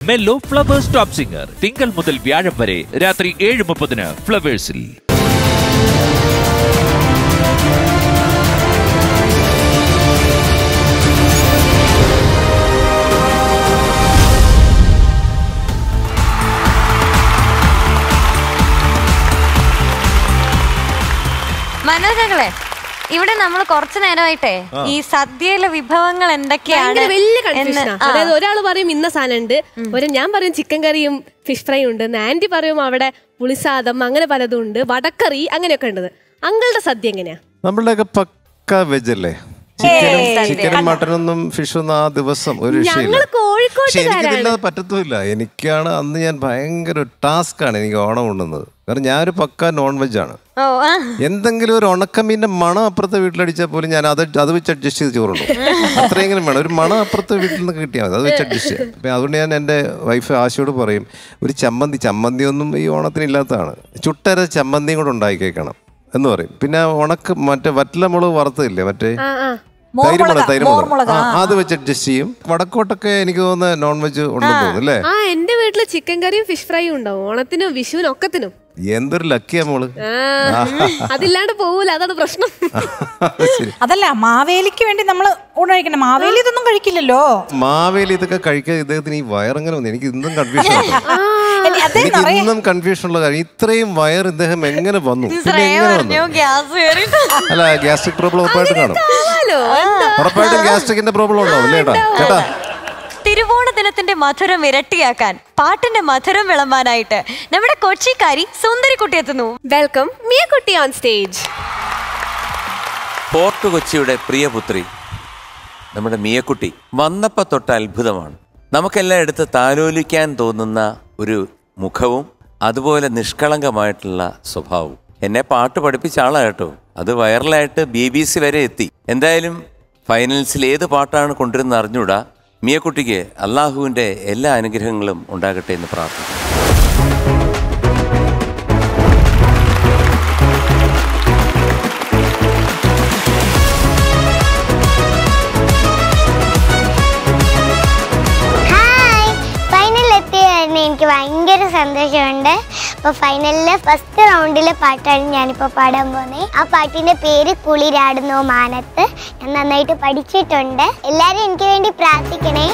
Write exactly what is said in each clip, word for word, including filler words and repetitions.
Mello flowers top singer തിങ്കൾ മുതൽ വ്യാഴം വരെ രാത്രി ഏഴ് മുപ്പതിന് ഫ്ലവേഴ്സിൽ. മനോജങ്ങളെ, ഇവിടെ നമ്മൾ കുറച്ചു നേരമായിട്ടേ ഈ സദ്യയിലെ വിഭവങ്ങൾ എന്തൊക്കെയാണ് വലിയ കൺഫ്യൂഷൻ. അതായത് ഒരാൾ പറയും ഇന്ന സാധനം ഉണ്ട്, ഒരു ഞാൻ പറയും ചിക്കൻ കറിയും ഫിഷ് ഫ്രൈ ഉണ്ട്, ആന്റി പറയും അവിടെ പുളിസാദം അങ്ങനെ പലതും ഉണ്ട്, വടക്കറി അങ്ങനെയൊക്കെ ഉണ്ട്. അങ്ങളുടെ സദ്യ എങ്ങനെയാ? നമ്മളുടെയൊക്കെ പക്ക വെജ് അല്ലേ? ചിക്കനും ചിക്കനും മട്ടനൊന്നും ഫിഷൊന്നും ആ ദിവസം ഒരു എനിക്കിതില്ലാതെ പറ്റത്തുമില്ല. എനിക്കാണ് അന്ന് ഞാൻ ഭയങ്കര ടാസ്ക് ആണ് എനിക്ക് ഓണം ഉണ്ടെന്നത്. കാരണം ഞാനൊരു പക്ക നോൺ വെജ് ആണ്. എന്തെങ്കിലും ഒരു ഉണക്കമീൻ്റെ മണം അപ്പുറത്തെ വീട്ടിലടിച്ചാൽ പോലും ഞാൻ അത് അത് വെച്ച് അഡ്ജസ്റ്റ് ചെയ്ത് ചോറുണ്ടോ. അത്രയെങ്കിലും വേണം. ഒരു മണം അപ്പുറത്തെ വീട്ടിൽ നിന്ന് കിട്ടിയാൽ മതി, അത് വെച്ച് അഡ്ജസ്റ്റ് ചെയ്യാം. അപ്പം അതുകൊണ്ട് ഞാൻ എൻ്റെ വൈഫ് ആശയോട് പറയും, ഒരു ചമ്മന്തി ചമ്മന്തി ഒന്നും ഈ ഓണത്തിന് ഇല്ലാത്തതാണ്, ചുട്ടര ചമ്മന്തിയും കൂടെ ഉണ്ടാക്കി കേൾക്കണം എന്ന് പറയും. പിന്നെ ഉണക്ക് മറ്റേ വറ്റല മുളക് വറുത്തില്ലേ, മറ്റേ തൈരുമുളക് തൈരുമുളക് അത് വെച്ച് അഡ്ജസ്റ്റ് ചെയ്യും. വടക്കോട്ടൊക്കെ എനിക്ക് തോന്നുന്ന നോൺ വെജ് ഉണ്ടെന്ന് തോന്നുന്നു അല്ലേ? ആ, എന്റെ വീട്ടില് ചിക്കൻ കറിയും ഫിഷ് ഫ്രൈയും ഉണ്ടാവും ഓണത്തിനും വിഷുവിനും ഒക്കത്തിനും. എന്തൊരു ലക്കിയാ മോള്. അതില്ലാണ്ട് പോവൂല, അതാണ് പ്രശ്നം. അതല്ല, മാവേലിക്ക് വേണ്ടി നമ്മള് ഊണ് കഴിക്കണം. മാവേലി ഇതൊന്നും കഴിക്കില്ലല്ലോ. മാവേലി ഇതൊക്കെ കഴിക്കാൻ ഇദ്ദേഹത്തിന് ഈ വയറങ്ങനെ വന്നു. എനിക്ക് ഇന്നും കൺഫ്യൂഷൻ എനിക്ക് ഇന്നും കൺഫ്യൂഷൻ ഉള്ള കാര്യം, ഇത്രയും വയർ ഇദ്ദേഹം എങ്ങനെ വന്നു? പിന്നെ എങ്ങനെ വന്നു? അല്ല, ഗ്യാസ്ട്രിക് പ്രോബ്ലം ഉറപ്പായിട്ട് കാണും. ഉറപ്പായിട്ടും ഗ്യാസ്ട്രിക്കിന്റെ പ്രോബ്ലം ഉണ്ടാവും അല്ലേ ചേട്ടാ? ചേട്ടാ, തിരുവോണ ദിനത്തിന്റെ മധുരം ഇരട്ടിയാക്കാൻ പാട്ടിന്റെ മധുരം വിളമ്പാനായിട്ട് നമ്മുടെ കൊച്ചിക്കാരി സുന്ദരിക്കുട്ടി എത്തുന്നു. വെൽക്കം മിയക്കുട്ടി ഓൺ സ്റ്റേജ്. ഫോർട്ട് കൊച്ചിയുടെ പ്രിയപുത്രി നമ്മുടെ മിയക്കുട്ടി വന്നപ്പോൾ തൊട്ട് അത്ഭുതമാണ്. നമുക്കെല്ലാം എടുത്ത് താലോലിക്കാൻ തോന്നുന്ന ഒരു മുഖവും അതുപോലെ നിഷ്കളങ്കമായിട്ടുള്ള സ്വഭാവവും. എന്നെ പാട്ട് പഠിപ്പിച്ച ആളാണ് കേട്ടോ. അത് വൈറലായിട്ട് ബി ബി സി വരെ എത്തി. എന്തായാലും ഫൈനൽസിൽ ഏത് പാട്ടാണ് കൊണ്ടുവരുന്നത് അറിഞ്ഞൂടാ. മിയക്കുട്ടിക്ക് അള്ളാഹുവിൻ്റെ എല്ലാ അനുഗ്രഹങ്ങളും ഉണ്ടാകട്ടെ എന്ന് പ്രാർത്ഥിക്കുന്നു. എനിക്ക് ഭയങ്കര സന്തോഷമുണ്ട്. അപ്പോൾ ഫൈനലിലെ ഫസ്റ്റ് റൗണ്ടിലെ പാട്ടാണ് ഞാനിപ്പോൾ പാടാൻ പോകുന്നത്. ആ പാട്ടിൻ്റെ പേര് കുളിരാടുന്നു മാനത്ത്. ഞാൻ നന്നായിട്ട് പഠിച്ചിട്ടുണ്ട്. എല്ലാവരും എനിക്ക് വേണ്ടി പ്രാർത്ഥിക്കണേ.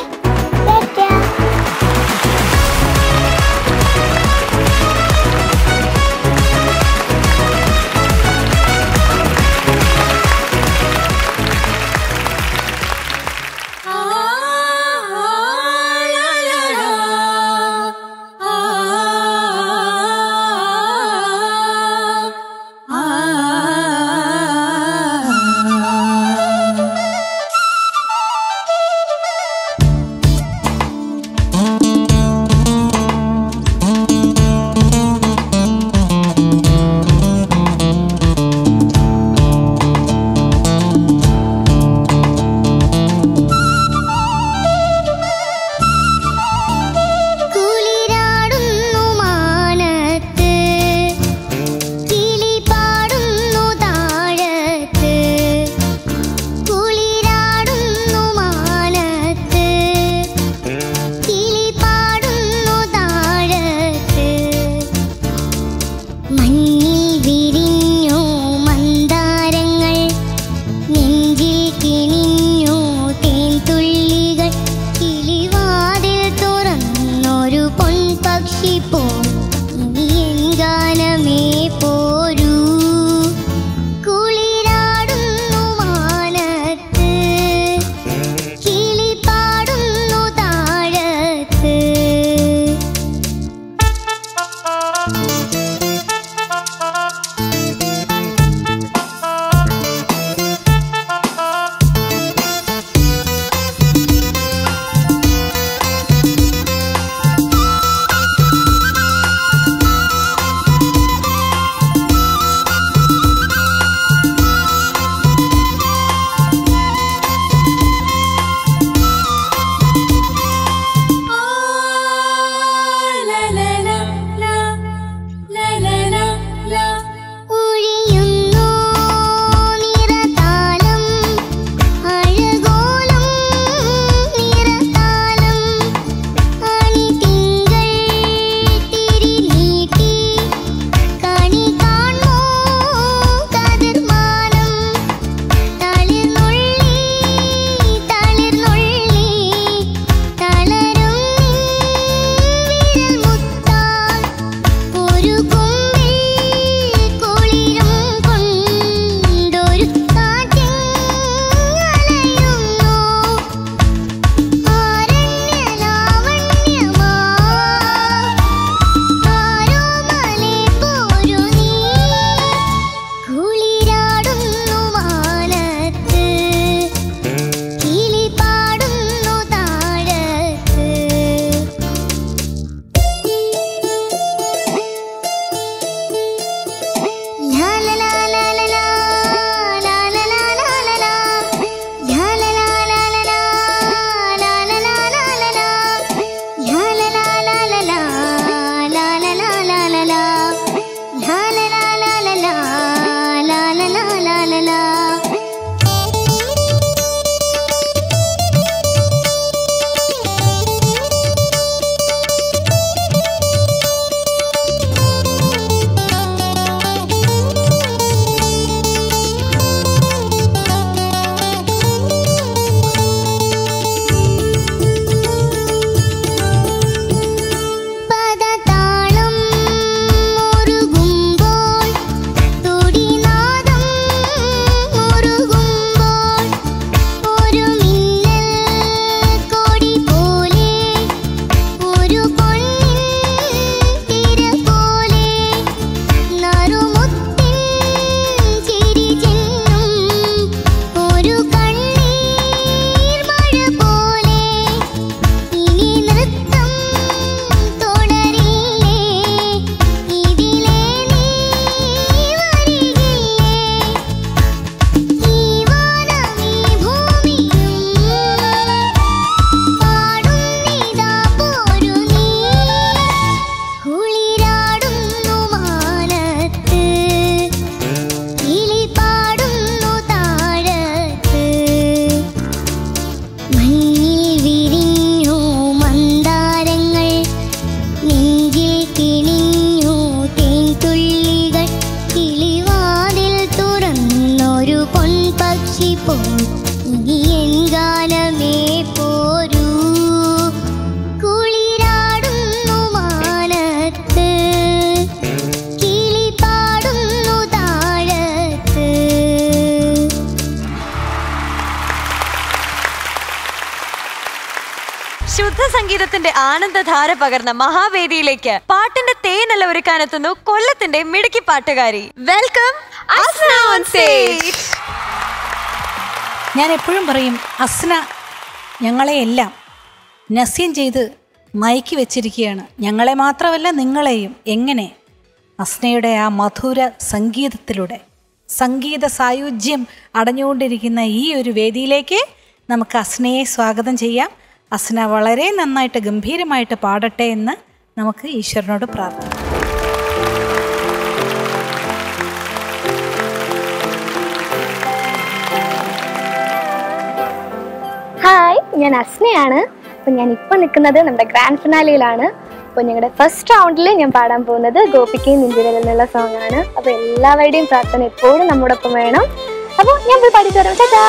സംഗീതത്തിന്റെ ആനന്ദധാര പകർന്ന മഹാവേദിയിലേക്ക് പാട്ടിന്റെ തേനല്ല ഒരുക്കാനെത്തുന്നു കൊല്ലത്തിന്റെ മിടുക്കി പാട്ടുകാരി. Welcome Asna on stage. ഞാൻ എപ്പോഴും പറയും, അസ്ന ഞങ്ങളെ എല്ലാം നസ്യം ചെയ്ത് മയക്കി വെച്ചിരിക്കുകയാണ്, ഞങ്ങളെ മാത്രമല്ല നിങ്ങളെയും. എങ്ങനെ? അസ്നയുടെ ആ മധുര സംഗീതത്തിലൂടെ സംഗീത സായുജ്യം അടഞ്ഞുകൊണ്ടിരിക്കുന്ന ഈ ഒരു വേദിയിലേക്ക് നമുക്ക് അസ്നയെ സ്വാഗതം ചെയ്യാം. അസ്ന വളരെ നന്നായിട്ട് ഗംഭീരമായിട്ട് പാടട്ടെ എന്ന് നമുക്ക് ഈശ്വരനോട് പ്രാർത്ഥിക്കാം. ഹായ്, ഞാൻ അസ്നയാണ്. അപ്പോൾ ഞാൻ ഇപ്പോൾ നിൽക്കുന്നത് നമ്മുടെ ഗ്രാൻഡ് ഫിനാലിയിലാണ്. അപ്പോൾ ഞങ്ങളുടെ ഫസ്റ്റ് റൗണ്ടിൽ ഞാൻ പാടാൻ പോകുന്നത് ഗോപിക്കയും നിന്ദിരൽ എന്നുള്ള സോങ് ആണ്. അപ്പോൾ എല്ലാവരുടെയും പ്രാർത്ഥന എപ്പോഴും നമ്മോടൊപ്പം വേണം. അപ്പോൾ ഞാൻ പോയി പാടി തരാം. ചേട്ടാ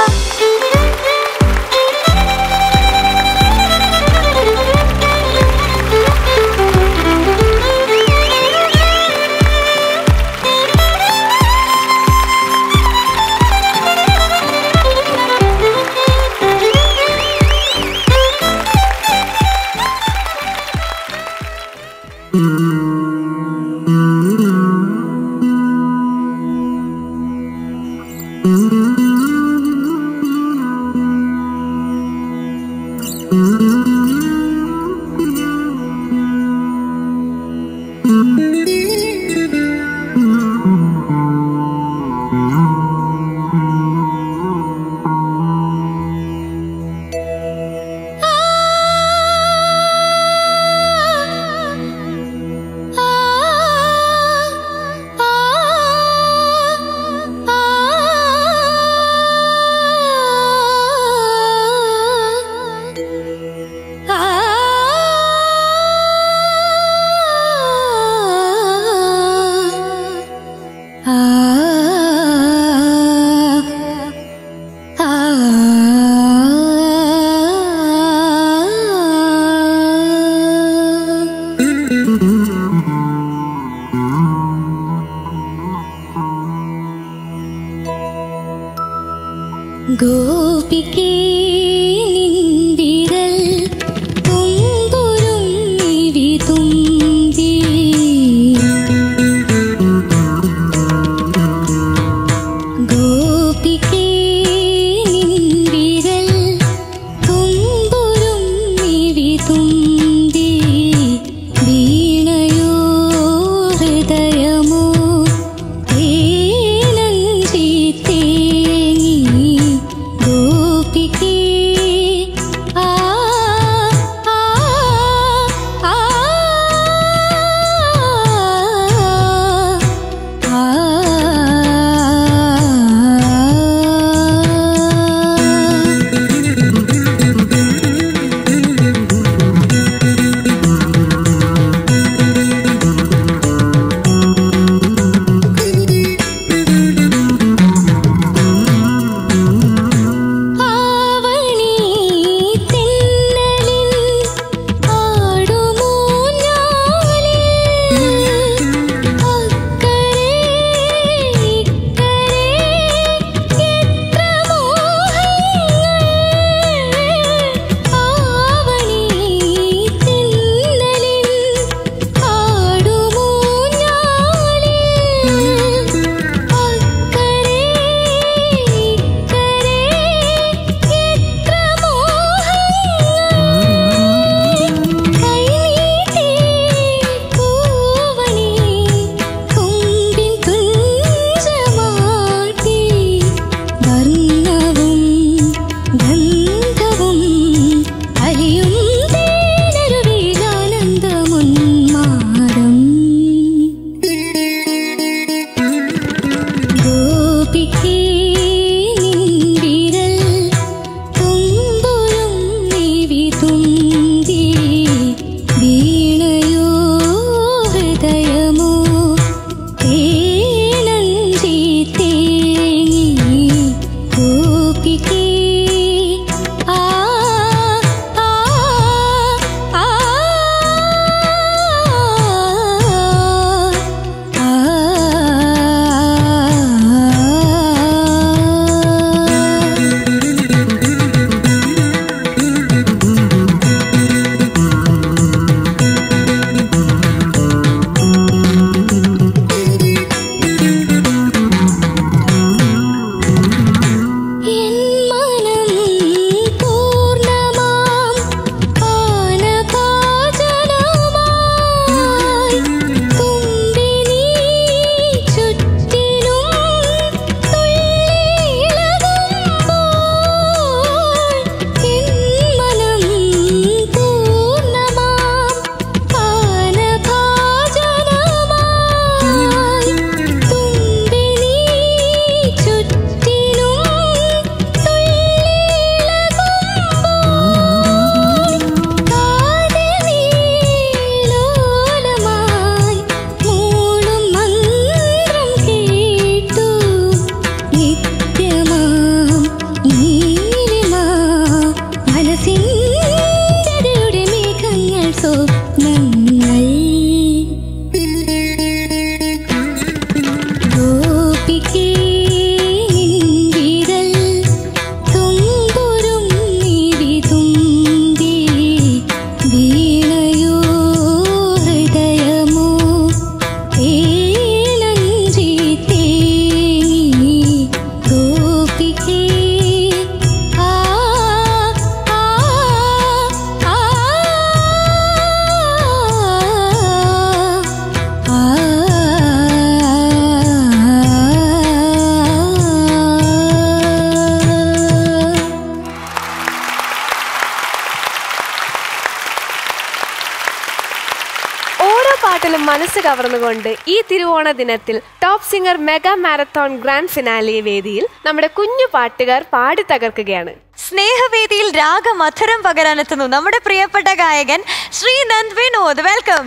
ഓരോ പാട്ടിലും മനസ്സ് കവർന്നുകൊണ്ട് ഈ തിരുവോണ ദിനത്തിൽ top singer mega marathon grand finale വേദിയിൽ നമ്മുടെ കുഞ്ഞു പാട്ടുകാർ പാടി തകർക്കുകയാണ്. സ്നേഹവേദിയിൽ രാഗമധുരം പകരാനെത്തുന്നു നമ്മുടെ പ്രിയപ്പെട്ട ഗായകൻ ശ്രീനന്ദ് വിനോദ്. വെൽക്കം.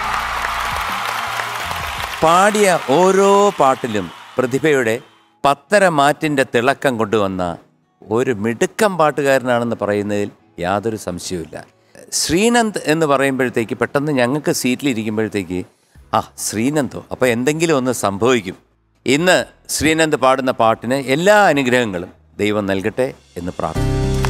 പാടിയ ഓരോ പാട്ടിലും പ്രതിഭയുടെ പത്തര മാറ്റിൻ്റെ തിളക്കം കൊണ്ടുവന്ന ഒരു മിടുക്കം പാട്ടുകാരനാണെന്ന് പറയുന്നതിൽ യാതൊരു സംശയവുമില്ല. ശ്രീനന്ദ് എന്ന് പറയുമ്പോഴത്തേക്ക് പെട്ടെന്ന് ഞങ്ങൾക്ക് സീറ്റിലിരിക്കുമ്പോഴത്തേക്ക് ആ ശ്രീനന്ദോ അപ്പോൾ എന്തെങ്കിലും ഒന്ന് സംഭവിക്കും. ഇന്ന് ശ്രീനന്ദ് പാടുന്ന പാട്ടിന് എല്ലാ അനുഗ്രഹങ്ങളും ദൈവം നൽകട്ടെ എന്ന് പ്രാർത്ഥിക്കുന്നു.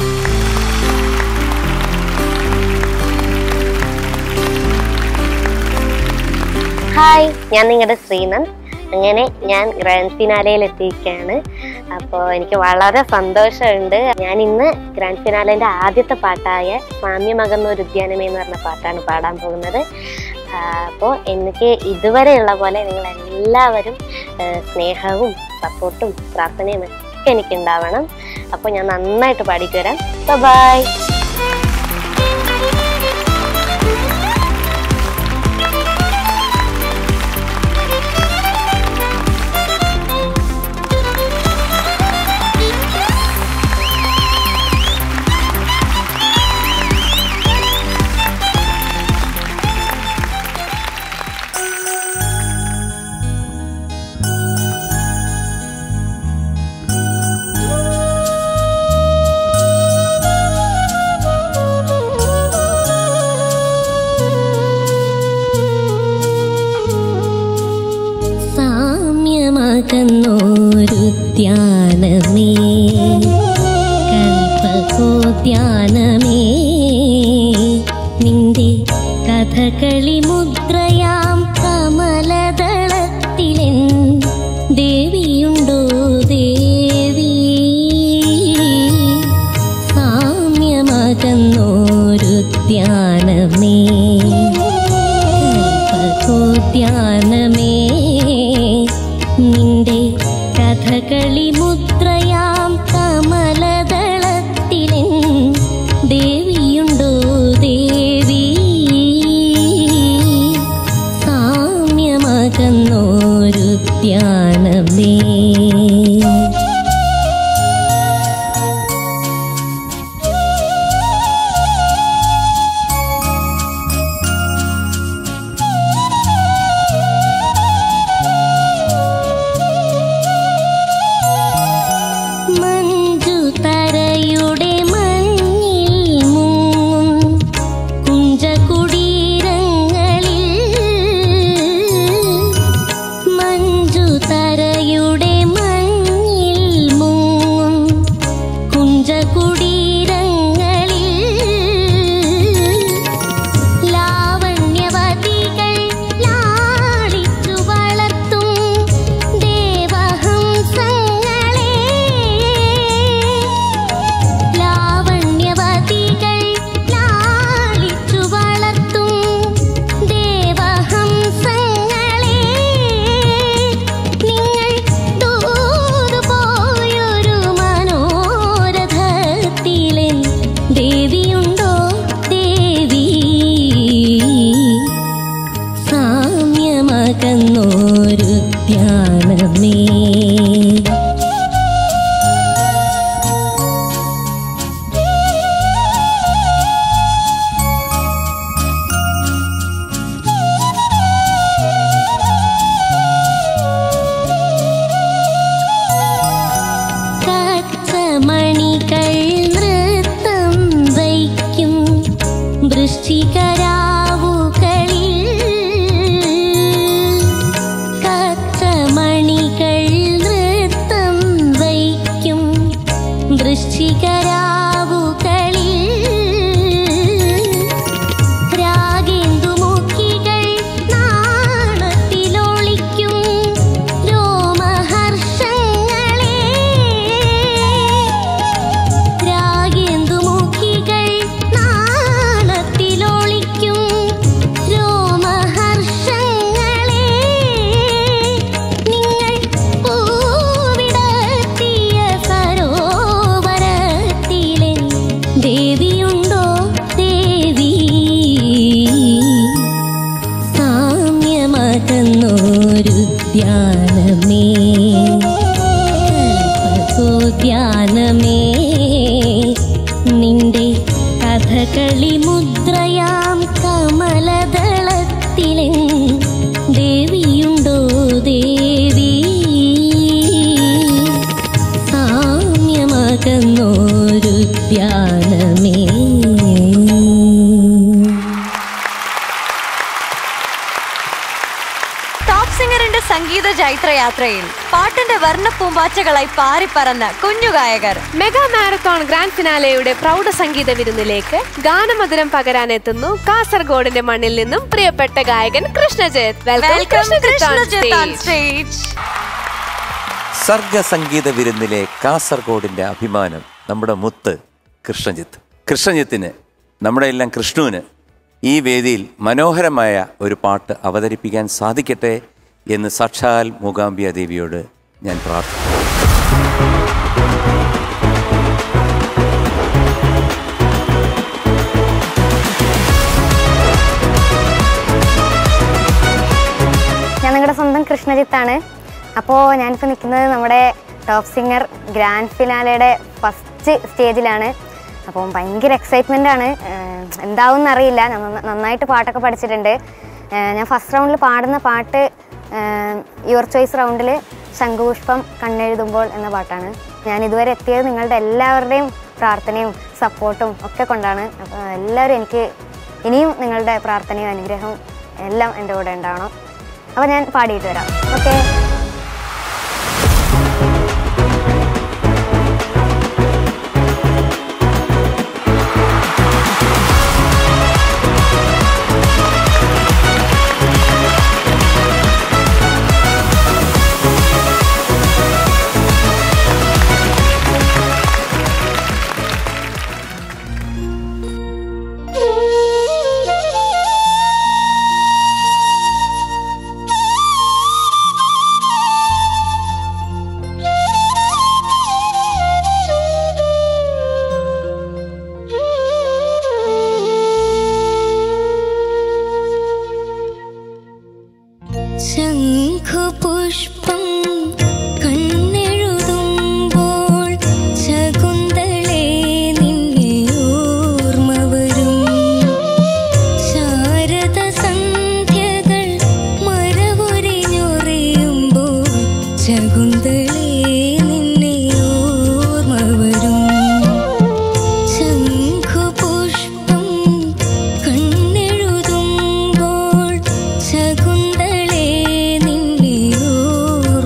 ഹായ്, ഞാൻ നിങ്ങളുടെ ശ്രീനന്ദ്. അങ്ങനെ ഞാൻ ഗ്രാൻഡ് ഫിനാലയിൽ എത്തിയിരിക്കുകയാണ്. അപ്പോൾ എനിക്ക് വളരെ സന്തോഷമുണ്ട്. ഞാൻ ഇന്ന് ഗ്രാൻഡ് ഫിനാലേൻ്റെ ആദ്യത്തെ പാട്ടായ സാമ്യമകന്നൊരു ഉദ്യാനമേ എന്ന് പറഞ്ഞ പാട്ടാണ് പാടാൻ പോകുന്നത്. അപ്പോൾ എനിക്ക് ഇതുവരെയുള്ള പോലെ നിങ്ങളെല്ലാവരും സ്നേഹവും സപ്പോർട്ടും പ്രാർത്ഥനയും ഒക്കെ എനിക്കുണ്ടാവണം. അപ്പോൾ ഞാൻ നന്നായിട്ട് പാടിയിട്ട് വരാം. ബൈ. കന്നോരുദ്യാനമേ കൽപ്പകോദ്യാനമേ നിന്റെ കഥകളി മുദ്രയാം കമലദളത്തിലെൻ ദേവിയുണ്ടോ ദേവി സാമ്യമകന്നോരുദ്യാനമേ കൽപ്പകോദ്യാനമേ നിന്റെ കഥകളി മുദ്രയാം കമലദളത്തിലെൻ ദേവിയുണ്ടോ ദേവി സാമ്യമകന്നോരുദ്യാനമേ. യുടെ കൽപ്പകോദ്യാനമേ കൽപ്പകോദ്യാനമേ നിന്റെ കഥകളി മുദ്രയാം കമലദളത്തിലെ ദേവിയുണ്ടോ ദേവി സാമ്യമകന്നോരുദ്യാനമേ. ടോപ്പ് സിംഗറിന്റെ സംഗീത ജൈത്രയാത്രയിൽ പാട്ടിന്റെ വർണ്ണ പൂമ്പാറ്റകളായി പാറിപ്പറന്ന കുഞ്ഞു ഗായകർ. മെഗാ മാരത്തോൺ ഗ്രാൻഡ് ഫിനാലെയുടെ പ്രൗഢ സംഗീത വിരുന്നിലേക്ക് ഗാനമധുരം പകരാനെത്തുന്നു കാസർഗോഡിന്റെ മണ്ണിൽ നിന്നും പ്രിയപ്പെട്ട ഗായകൻ Krishnajith. Welcome Krishnajith on stage. സർഗ സംഗീത വിരുന്നിലെ കാസർഗോഡിന്റെ അഭിമാനം നമ്മുടെ മുത്ത് കൃഷ്ണജിത്ത്. കൃഷ്ണജിത്തിന്, നമ്മുടെ എല്ലാം കൃഷ്ണുവിന് ഈ വേദിയിൽ മനോഹരമായ ഒരു പാട്ട് അവതരിപ്പിക്കാൻ സാധിക്കട്ടെ എന്ന് സാക്ഷാൽ മൂകാംബിക ദേവിയോട് ഞാൻ പ്രാർത്ഥിക്കുന്നു. ഞാൻ നിങ്ങളുടെ സ്വന്തം കൃഷ്ണജിത്താണ്. അപ്പോൾ ഞാനിപ്പോൾ നിൽക്കുന്നത് നമ്മുടെ ടോപ്പ് സിംഗർ ഗ്രാൻഡ് ഫിനാലയുടെ ഫസ്റ്റ് സ്റ്റേജിലാണ്. അപ്പം ഭയങ്കര എക്സൈറ്റ്മെൻ്റ് ആണ്. എന്താവും എന്നറിയില്ല. നന്നായിട്ട് പാട്ടൊക്കെ പഠിച്ചിട്ടുണ്ട്. ഞാൻ ഫസ്റ്റ് റൗണ്ടിൽ പാടുന്ന പാട്ട് യുവർ ചോയ്സ് റൗണ്ടിൽ ശംഖുപുഷ്പം കണ്ണെഴുതുമ്പോൾ എന്ന പാട്ടാണ്. ഞാൻ ഇതുവരെ എത്തിയത് നിങ്ങളുടെ എല്ലാവരുടെയും പ്രാർത്ഥനയും സപ്പോർട്ടും ഒക്കെ കൊണ്ടാണ്. അപ്പോൾ എല്ലാവരും എനിക്ക് ഇനിയും നിങ്ങളുടെ പ്രാർത്ഥനയും അനുഗ്രഹവും എല്ലാം എൻ്റെ കൂടെ ഉണ്ടാവണം. അപ്പോൾ ഞാൻ പാടിയിട്ട് വരാം. ഓക്കെ. ശംഖുപുഷ്പം കണ്ണെഴുതുമ്പോൾ ശകുന്തളേ നിന്നെ ഓർമ്മ വരും. ശാരദ സന്ധ്യകൾ മരവുരിഞ്ഞൊറിയുമ്പോൾ ശകുന്തളേ നിന്നെ ഓർമ്മ വരും. ശംഖുപുഷ്പം കണ്ണെഴുതുമ്പോൾ ശകുന്തളേ നിന്നെ ഓർമ്മ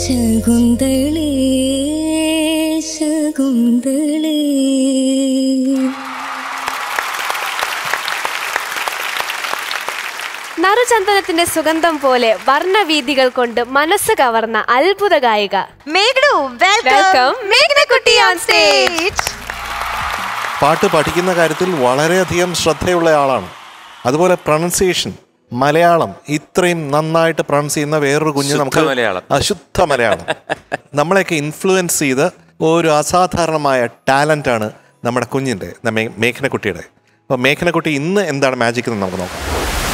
ശകുന്തളേ ശകുന്തളേ. നറുചന്ദനത്തിന്റെ സുഗന്ധം പോലെ വർണ്ണവീതികൾ കൊണ്ട് മനസ്സ് കവർന്ന അത്ഭുത ഗായിക മേഘ്നു. വെൽക്കം മേഘ്നക്കുട്ടി ഓൺ സ്റ്റേജ്. പാട്ട് പഠിക്കുന്ന കാര്യത്തിൽ വളരെയധികം ശ്രദ്ധയുള്ള ആളാണ്. അതുപോലെ പ്രൊണൗൺസിയേഷൻ, മലയാളം ഇത്രയും നന്നായിട്ട് പ്രൊണൗൺസ് ചെയ്യുന്ന വേറൊരു കുഞ്ഞ് നമുക്ക് അശുദ്ധ മലയാളം നമ്മളെയൊക്കെ ഇൻഫ്ലുവൻസ് ചെയ്ത ഒരു അസാധാരണമായ ടാലൻ്റാണ് നമ്മുടെ കുഞ്ഞിൻ്റെ, മേഘനക്കുട്ടിയുടെ. അപ്പോൾ മേഘനക്കുട്ടി ഇന്ന് എന്താണ് മാജിക് എന്ന് നമുക്ക് നോക്കാം.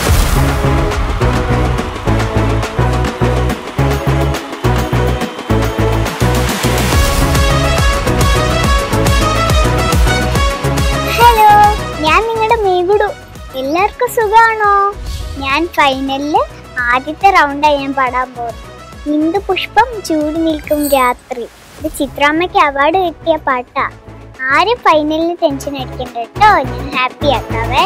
എല്ലാവർക്കും സുഖാണോ? ഞാൻ ഫൈനലില് ആദ്യത്തെ റൗണ്ടായി ഞാൻ പാടാൻ പോകുന്നത്. ഇന്ദു പുഷ്പം ചൂടി നിൽക്കും രാത്രി. ഇത് ചിത്രാമ്മയ്ക്ക് അവാർഡ് കിട്ടിയ പാട്ടാ. ആരും ഫൈനലിൽ ടെൻഷൻ അടിക്കണ്ട കേട്ടോ, ഞാൻ ഹാപ്പി ആക്കാവേ.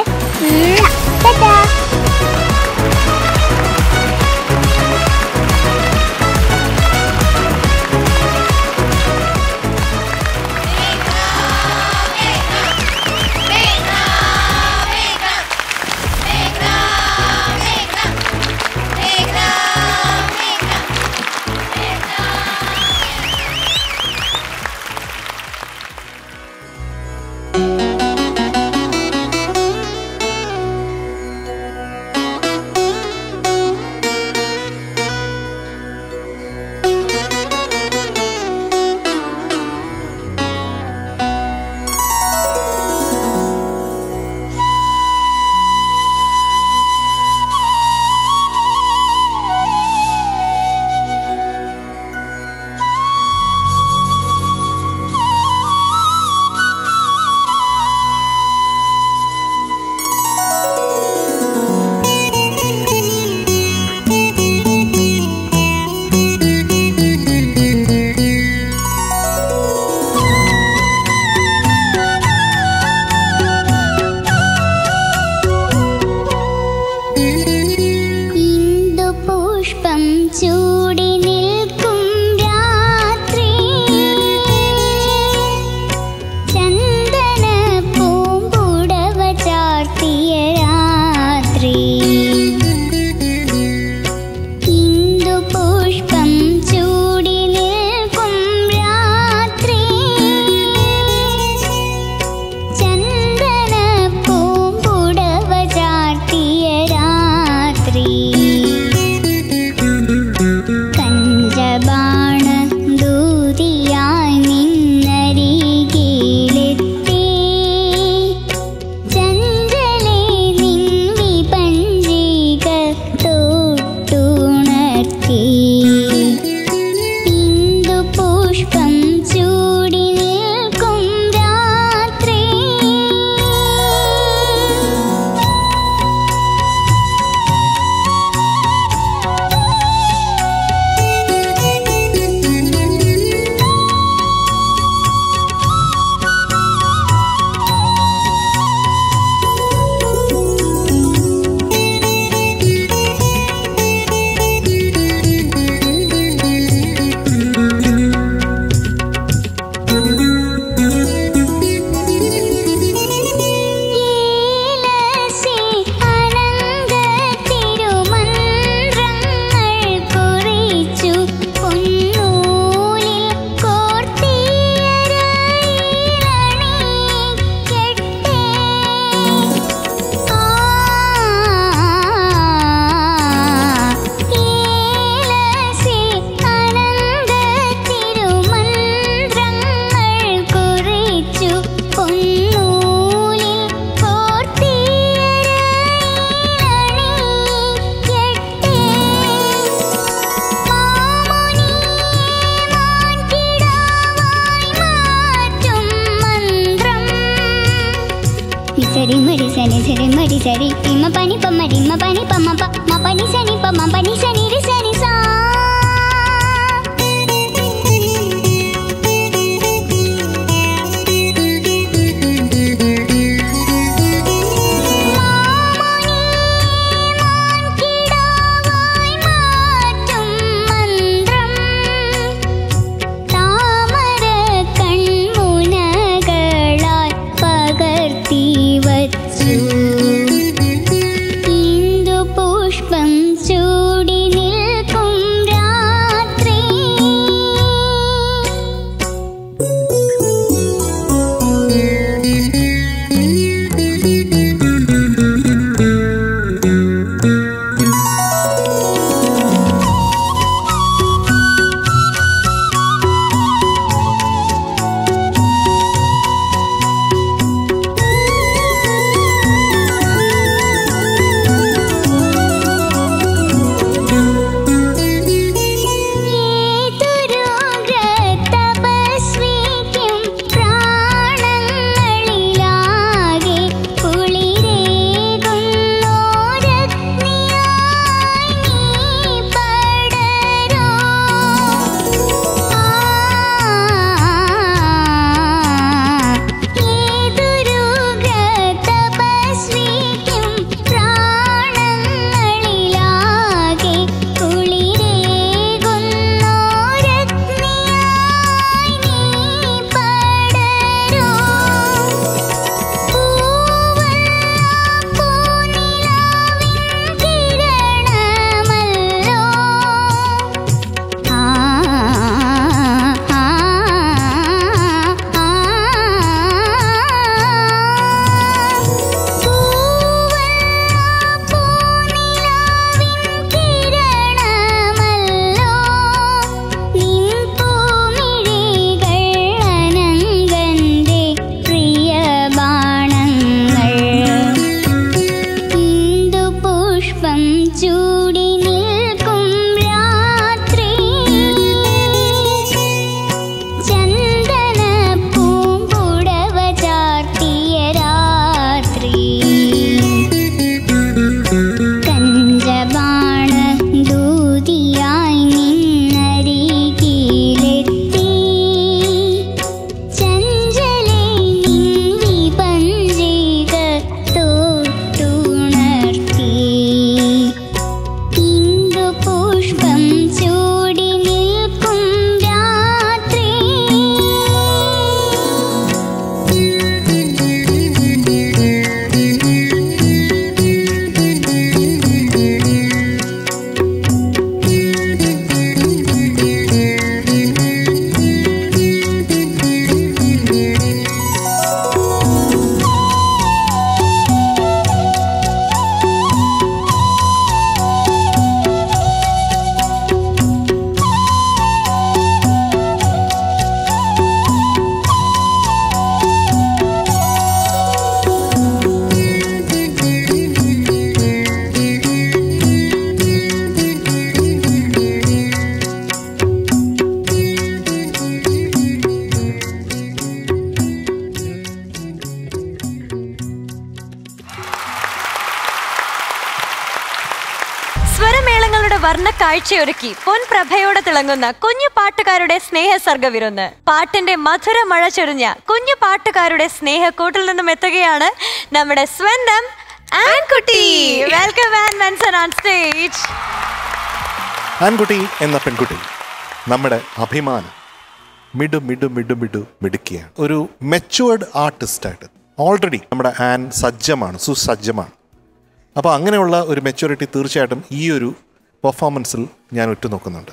വർണ്ണ കാഴ്ചയൊരുക്കി പൊൻപ്രഭയോടെ തിളങ്ങുന്ന കുഞ്ഞു പാട്ടുകാരുടെ സ്നേഹ സർഗവിരുന്ന്. പാട്ടിന്റെ മധുര മഴ ചൊരിഞ്ഞ കുഞ്ഞു പാട്ടുകാരുടെ സ്നേഹക്കൂട്ടിൽ നിന്നും എത്തുകയാണ് നമ്മുടെ സ്വന്തം ആൻകുട്ടി. Welcome Ann Menson on stage. ആൻകുട്ടി എന്ന പെൺകുട്ടി നമ്മുടെ അഭിമാനം. മിഡു മിഡു മിഡു മിഡു മിടുക്കിയാണ്. ഒരു മെച്ചുവേർഡ് ആർട്ടിസ്റ്റായിട്ട് ഓൾറെഡി നമ്മുടെ ആൻ സജ്ജമാണ്, സുസജ്ജമാണ്. അപ്പോൾ അങ്ങനെയുള്ള ഒരു മെച്യൂരിറ്റി തീർച്ചയായിട്ടും ഈ ഒരു പെർഫോമൻസിൽ ഞാൻ ഉറ്റുനോക്കുന്നുണ്ട്.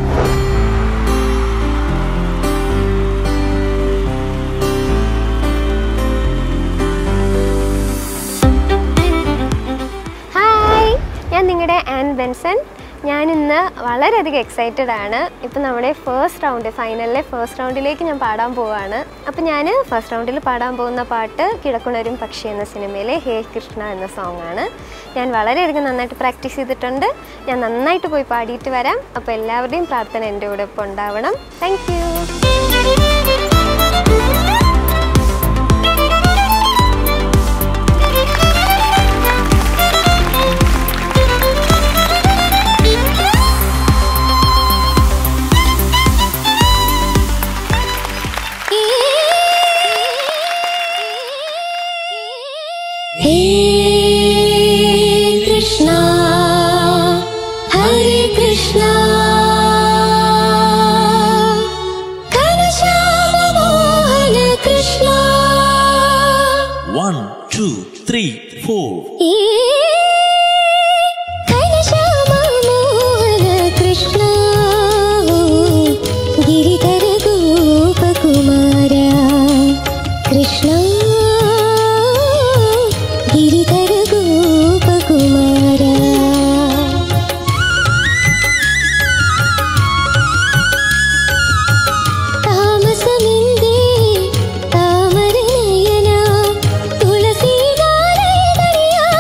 ഹായ്, ഞാൻ നിങ്ങളുടെ ആൻ ബെൻസൺ. ഞാനിന്ന് വളരെയധികം എക്സൈറ്റഡ് ആണ്. ഇപ്പം നമ്മുടെ ഫസ്റ്റ് റൗണ്ട് ഫൈനലിലെ ഫസ്റ്റ് റൗണ്ടിലേക്ക് ഞാൻ പാടാൻ പോവുകയാണ്. അപ്പം ഞാൻ ഫസ്റ്റ് റൗണ്ടിൽ പാടാൻ പോകുന്ന പാട്ട് കിഴക്കുണരും പക്ഷി എന്ന സിനിമയിലെ ഹേ കൃഷ്ണ എന്ന സോങ് ആണ്. ഞാൻ വളരെയധികം നന്നായിട്ട് പ്രാക്ടീസ് ചെയ്തിട്ടുണ്ട്. ഞാൻ നന്നായിട്ട് പോയി പാടിയിട്ട് വരാം. അപ്പോൾ എല്ലാവരുടെയും പ്രാർത്ഥന എൻ്റെ കൂടെ ഇപ്പോൾ ഉണ്ടാവണം. Thank you. Thulasi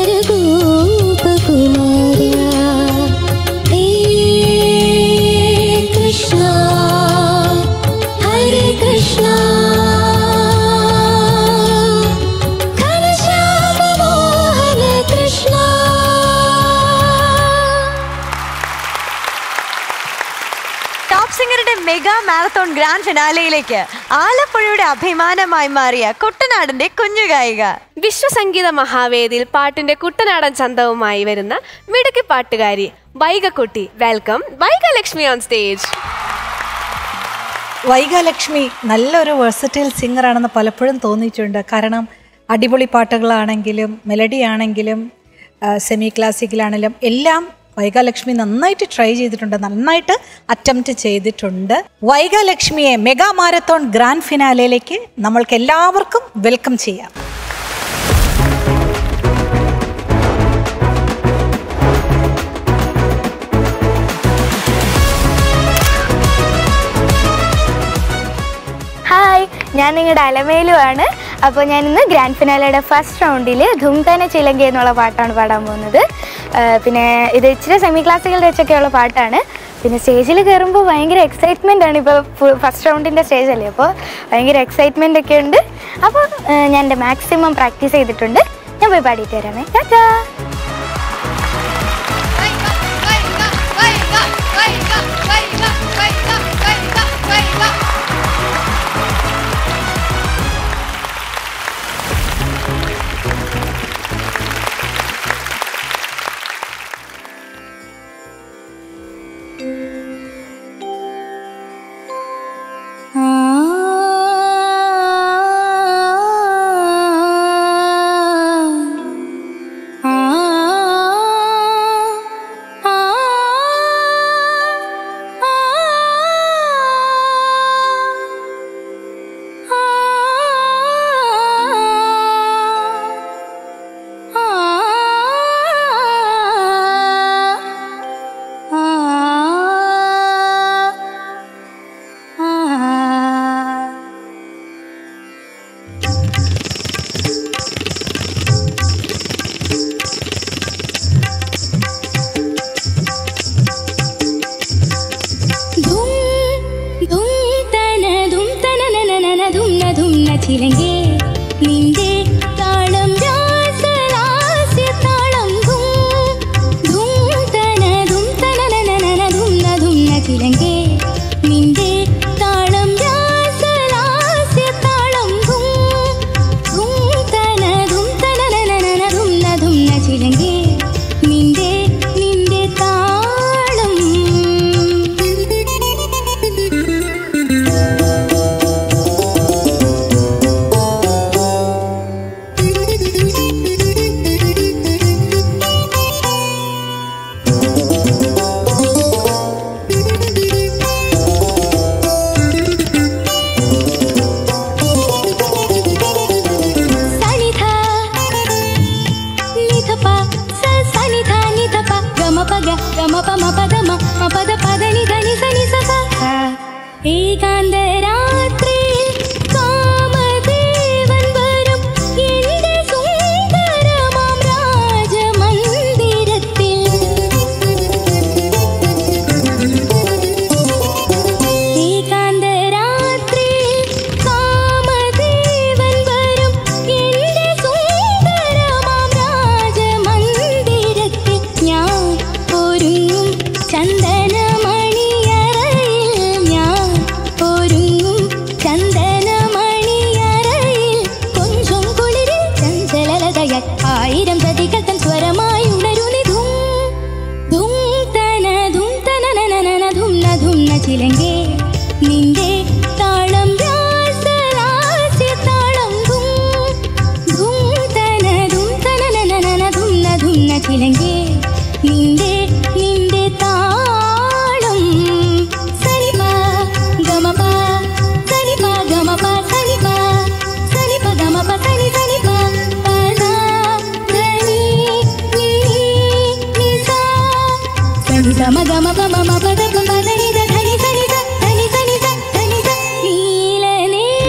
mega marathon grand ഫിനാലയിലേക്ക് ആലപ്പുഴയുടെ അഭിമാനമായി മാറിയ കുട്ടനാടിന്റെ കുഞ്ഞു ഗായിക, വിശ്വസംഗീത മഹാവേദിയിൽ പാട്ടിന്റെ കുട്ടനാടൻ ചന്തവുമായി വരുന്ന മിടുക്കി പാട്ടുകാരി വൈഗക്കുട്ടി. Welcome Vaigalakshmi on stage. Vaigalakshmi നല്ലൊരു വേഴ്സറ്റൈൽ സിംഗറാണെന്ന് പലപ്പോഴും തോന്നിയിട്ടുണ്ട്. കാരണം അടിപൊളി പാട്ടുകളാണെങ്കിലും മെലഡി ആണെങ്കിലും സെമി ക്ലാസിക്കലാണെങ്കിലും എല്ലാം വൈഗലക്ഷ്മി നന്നായിട്ട് ട്രൈ ചെയ്തിട്ടുണ്ട്, നന്നായിട്ട് അറ്റംപ്റ്റ് ചെയ്തിട്ടുണ്ട്. വൈഗലക്ഷ്മിയെ മെഗാ മാരത്തോൺ ഗ്രാൻഡ് ഫിനാലയിലേക്ക് നമ്മൾക്ക് എല്ലാവർക്കും വെൽക്കം ചെയ്യാം. ഹായ്, ഞാൻ നിങ്ങളുടെ അലമേലുമാണ്. അപ്പോൾ ഞാൻ ഇന്ന് ഗ്രാൻഡ് ഫിനാലയുടെ ഫസ്റ്റ് റൗണ്ടിൽ ധൂംതന ചിലങ്ക എന്നുള്ള പാട്ടാണ് പാടാൻ പോകുന്നത്. പിന്നെ ഇത് ഇച്ചിരി സെമി ക്ലാസിക്കൽ വെച്ചൊക്കെയുള്ള പാട്ടാണ്. പിന്നെ സ്റ്റേജിൽ കയറുമ്പോൾ ഭയങ്കര എക്സൈറ്റ്മെൻ്റ് ആണ്. ഇപ്പോൾ ഫസ്റ്റ് റൗണ്ടിൻ്റെ സ്റ്റേജല്ലേ, അപ്പോൾ ഭയങ്കര എക്സൈറ്റ്മെൻ്റ് ഒക്കെ ഉണ്ട്. അപ്പോൾ ഞാൻ എൻ്റെ മാക്സിമം പ്രാക്ടീസ് ചെയ്തിട്ടുണ്ട്. ഞാൻ പോയി പാടിയിട്ട് തരാമേ. ടാറ്റാ.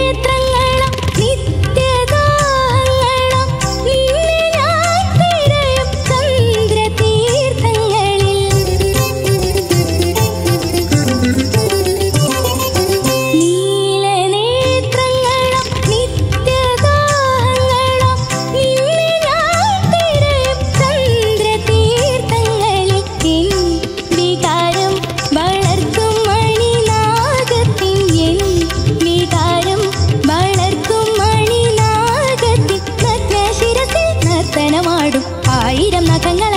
നീലനേത്രങ്ങളും നിത്യദാഹങ്ങളും നിന്നെ ഞാൻ തിരയും. മേഘങ്ങൾ